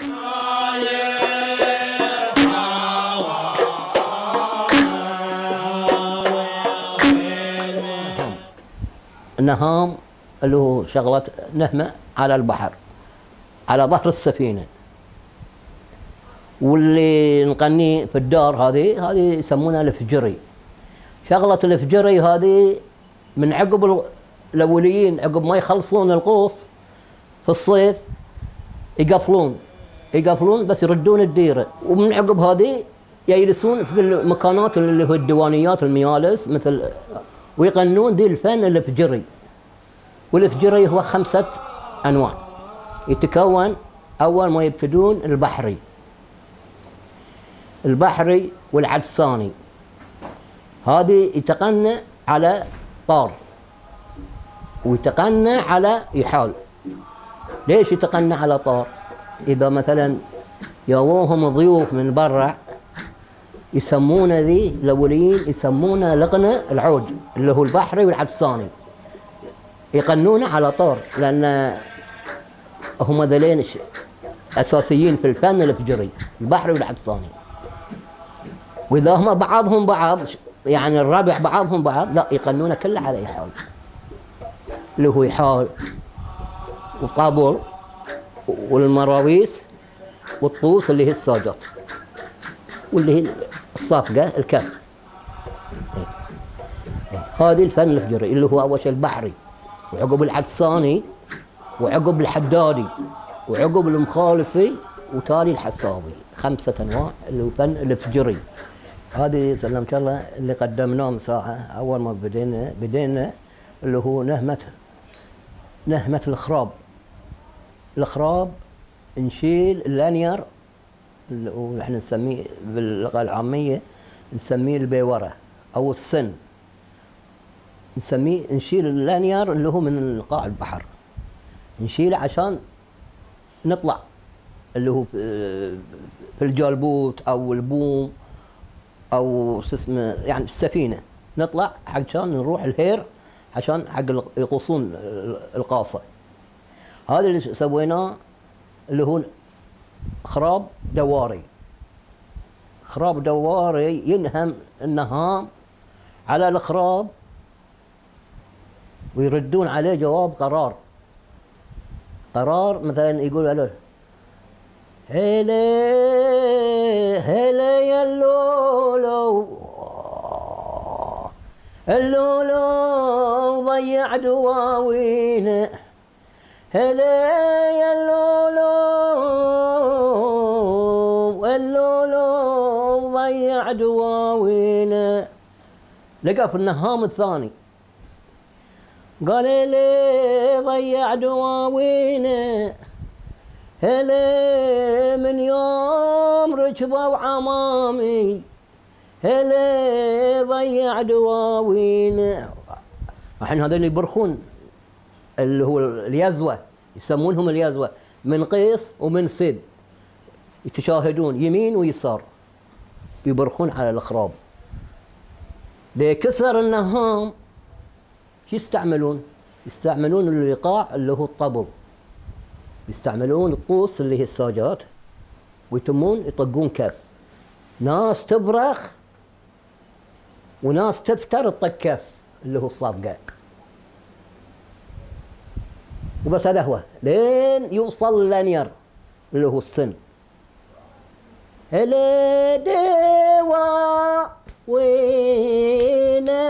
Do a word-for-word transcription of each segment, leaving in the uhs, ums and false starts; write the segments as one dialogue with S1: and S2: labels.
S1: النهام اللي هو شغلة نهمة على البحر على ظهر السفينة، واللي نغنيه في الدار هذه هذه يسمونها الفجري. شغلة الفجري هذه من عقب الأوليين، عقب ما يخلصون القوس في الصيف يقفلون يقفلون بس يردون الديرة، ومن عقب هذه يجلسون في المكانات اللي هو الديوانيات الميالس مثل، ويغنون ذي الفن الفجري. والفجري هو خمسة أنواع، يتكون أول ما يبتدون البحري البحري والعدساني، هذه يتغنى على طار ويتغنى على يحال. ليش يتغنى على طار؟ إذا مثلا يووهم ضيوف من برا يسمون ذي الأوليين يسمونه لغنى العود اللي هو البحري والعدساني، يغنونه على طار لأن هم ذلين أساسيين في الفن الفجري، البحري والعدساني. وإذا هم بعضهم بعض يعني الربع بعضهم بعض لا يغنونه كله على يحال، اللي هو يحال وطابور والمراويس والطوس اللي هي الساجات واللي هي الصافقة الكف. هذه الفن الفجري اللي هو أول شيء البحري، وعقب العدساني وعقب الحدادي وعقب المخالفي وتالي الحسابي. خمسة أنواع اللي هو الفن الفجري. هذه سلمت الله اللي قدمناه ساعة أول ما بدينا بدينا اللي هو نهمة نهمة الخراب. الخراب نشيل اللانير اللي هو احنا نسميه باللغة العامية نسميه البيورة أو السن، نسميه نشيل اللانير اللي هو من قاع البحر، نشيله عشان نطلع اللي هو في الجالبوت أو البوم أو شو اسمه يعني السفينة، نطلع عشان نروح الهير عشان حق يقوصون القاصة. هذا اللي سويناه اللي هو خراب دواري. خراب دواري ينهم النهام على الخراب ويردون عليه جواب قرار. قرار مثلا يقول له هلا هلا يا اللولو اللولو ضيع دواوينا، هلا يا اللولو اللولو ضيع دواوينا. لقى في النهام الثاني قال لي ضيع دواوينا، هلا من يوم ركبوا عمامي هلا ضيع دواوينا. الحين هذول يبرخون اللي هو اليزوة، يسمونهم اليزوة، من قيس ومن سد يتشاهدون يمين ويسار يبرخون على الخراب. لكسر النهام شو يستعملون؟ يستعملون الوقاع اللي هو الطبل، يستعملون الطوس اللي هي الساجات ويتمون يطقون كف. ناس تبرخ وناس تفتر تطق كف اللي هو الصافقة. وبس هذا هو لين يوصل اللانير اللي هو السن. هلا دوا وينا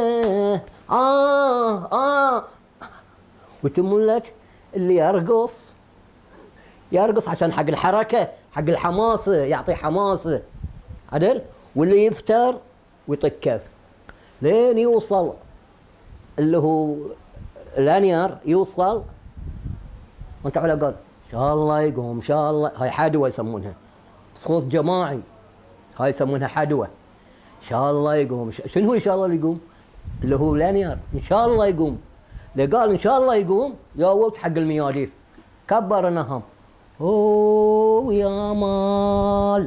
S1: آه آه ويتمون لك اللي يرقص يرقص عشان حق الحركة حق الحماسة، يعطي حماسة عدل، واللي يفتر ويطق كف لين يوصل اللي هو الانيار يوصل وانت على قال ان شاء الله يقوم ان شاء الله. هاي حدوة يسمونها، صوت جماعي، هاي يسمونها حدوة. ان شاء الله يقوم. شنو هو ان شاء الله يقوم؟ اللي هو الانيار ان شاء الله يقوم. اللي قال ان شاء الله يقوم ياوت حق المياديف كبر النهم اوه يا مال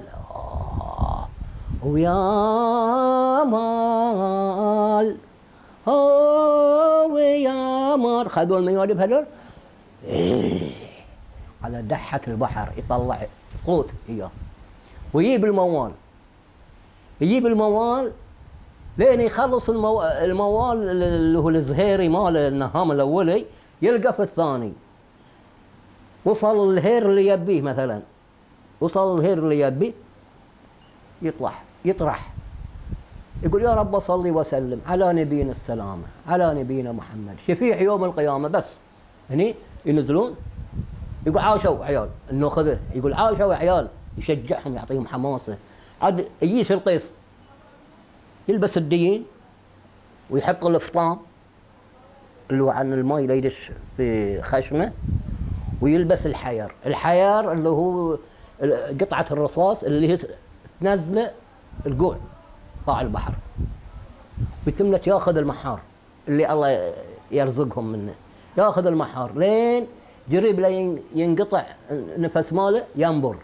S1: ويا مال اوه يا مال. خذوا المياديف هذول على دحة البحر يطلع صوت اياه، ويجيب الموال، يجيب الموال لين يخلص المو... الموال اللي هو الزهيري مال النهام الاولي، يلقى في الثاني. وصل الهير اللي يبيه مثلا، وصل الهير اللي يبيه يطلع يطرح يقول يا رب صلي وسلم على نبينا السلامه، على نبينا محمد شفيع يوم القيامه. بس هني ينزلون يقول عاشوا عيال انه خذه، يقول عاشوا عيال، يشجعهم يعطيهم حماسه. عاد يجيش القيس يلبس الدين ويحط الفطام اللي هو عن الماء اللي يدش في خشمه، ويلبس الحير، الحير اللي هو قطعه الرصاص اللي هي تنزله القوع قاع البحر، ويتم لك ياخذ المحار اللي الله يرزقهم منه، ياخذ المحار لين قريب لا ينقطع نفس ماله ينبر،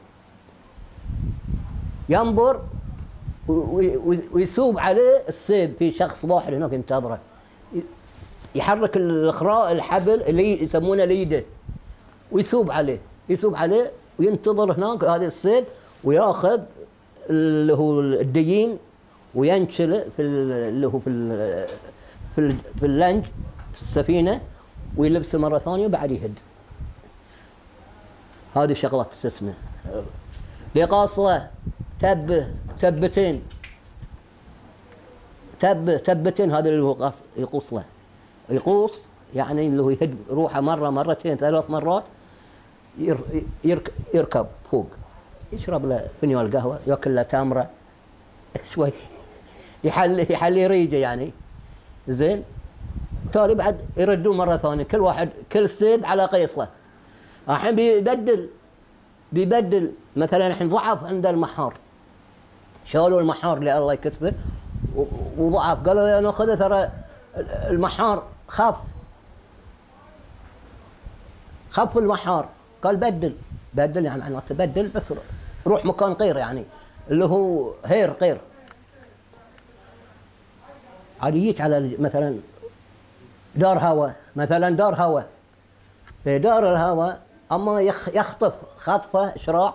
S1: ينبر ويسوب عليه السيب. في شخص واحد هناك ينتظره يحرك الاخراء الحبل اللي يسمونه ليده، ويسوب عليه، يسوب عليه وينتظر هناك هذا السيب، وياخذ اللي هو الديين وينشله في اللي هو في في في اللنج في السفينه، ويلبسه مره ثانيه وبعد يهد. هذه شغلات شو اسمه لقاصله تب تبتين تب تبتين هذا اللي هو يقوص له، يقوص يعني اللي هو يهد روحه مره مرتين ثلاث مرات، يركب فوق يشرب له فنجان قهوه، ياكل له تمره شوي يحل يحلي ريجه يعني زين. تالي بعد يردون مره ثانيه، كل واحد كل سيد على قيصه. الحين بيبدل بيبدل مثلا الحين ضعف عند المحار، شالوا المحار اللي الله يكتبه وضعف، قالوا يا ناخذه ترى المحار خف خف المحار، قال بدل بدل يعني معناته بدل بس روح مكان غير يعني اللي هو هير غير. عاد يجيك على مثلا دار هواء، مثلا دار هواء، في دار الهواء اما يخطف خطفه شراع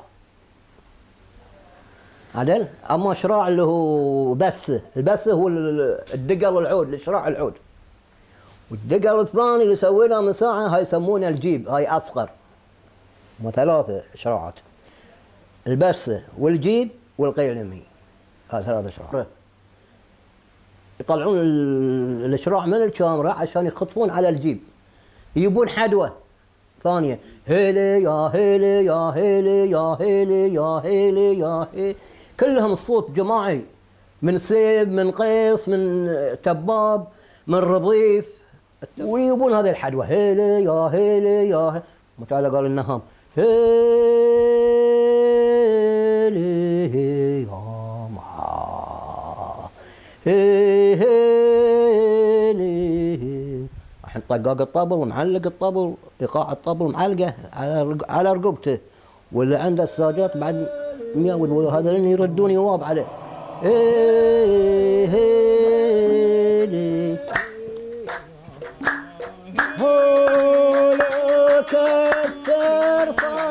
S1: عدل، اما شراع اللي هو بسه، البسه هو الدقل والعود، الشراع العود، والدقل الثاني اللي سويناه من ساعه هاي يسمونه الجيب، هاي اصغر، هم ثلاثه شراعات، البسه والجيب والقيلمي، هذا ثلاثه شراع. يطلعون الشراع من الكاميرا عشان يخطفون على الجيب، يجيبون حدوه ثانيه، هيلي يا هيلي يا هيلي يا هيلي يا هيلي يا هيلي، كلهم الصوت جماعي من سيب من قيس من تباب من رضيف، ويجيبون هذه الحدوه هيلي يا هيلي يا هيلي. متعالى قال النهام هيلي يا ما هيلي. الحين طقاق الطبل ومعلق الطبل، ايقاع الطبل معلقه على على رقبته، واللي عنده الساجات بعد مياود، وهذول يردون جواب عليه هيلي هولو كثر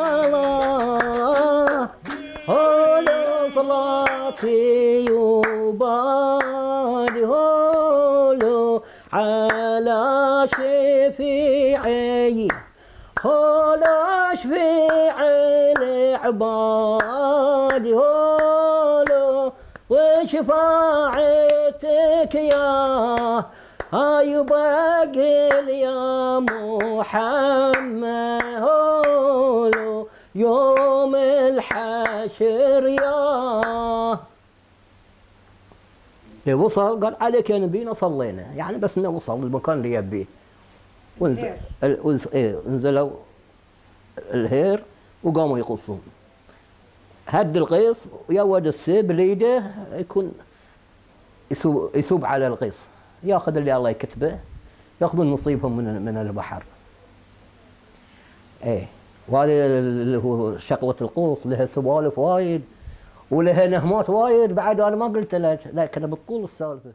S1: صلاة هولو صلاتي وبالي هولو على شفيعي هولو شفيعي لعبادي هولو وشفاعتك يا هاي باقل يا محمد هولو يوم الحشر يا. وصل قال عليك يا نبينا صلينا، يعني بس انه وصل المكان اللي يبيه. ونزل ايه نزلوا الهير وقاموا يقصون. هد القيس ويود السيب اللي يده يكون يسوب, يسوب على القيس، ياخذ اللي الله يكتبه، ياخذون نصيبهم من من البحر. ايه وهذا اللي هو شغله القوس لها سوالف وايد ولها نهمات وايد بعد انا ما قلت لك، لكن بتطول السالفه.